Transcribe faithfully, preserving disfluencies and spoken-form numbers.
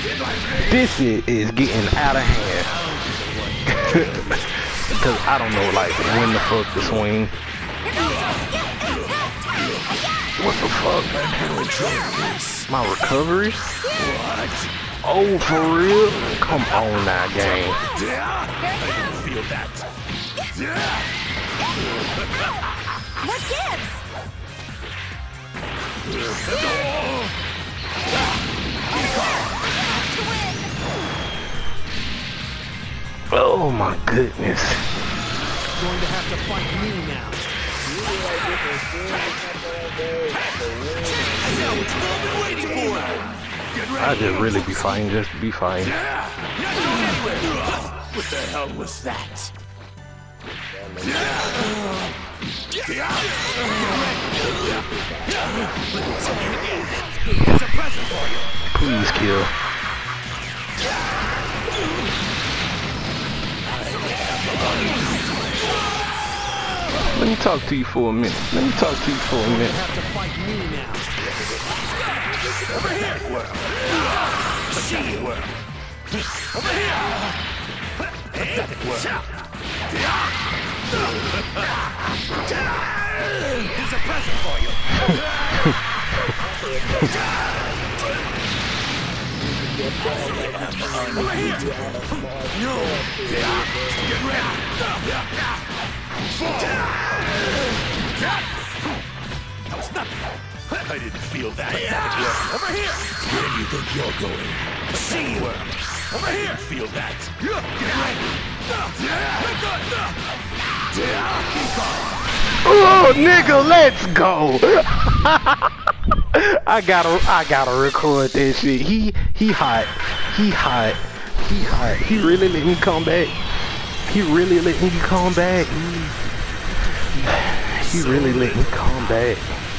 This shit is getting out of hand. Cause I don't know like when the fuck to swing. What the fuck? My recovery? What? Oh, for real? Come on now, game. I didn't feel that. What gives? Oh my goodness. Going to have to fight me now. I know what you've all been waiting for. I just really be fighting just to be fighting. What the hell was that? It's a present for you. Please kill. Let me talk to you for a minute. Let me talk to you for a minute. Have to fight me now. Over here. Pathetic world. Over here. Pathetic world. Here's a present for you. Over here. No. Get ready. That was nothing. I didn't feel that. Yeah. Over here. Where do you think you're going? See you. Over here. Feel that. Get ready. Oh, nigga, let's go. I gotta, I gotta record that shit. He, he hot. He hot. He hot. He really let me come back. He really let me come back. He really let me come back.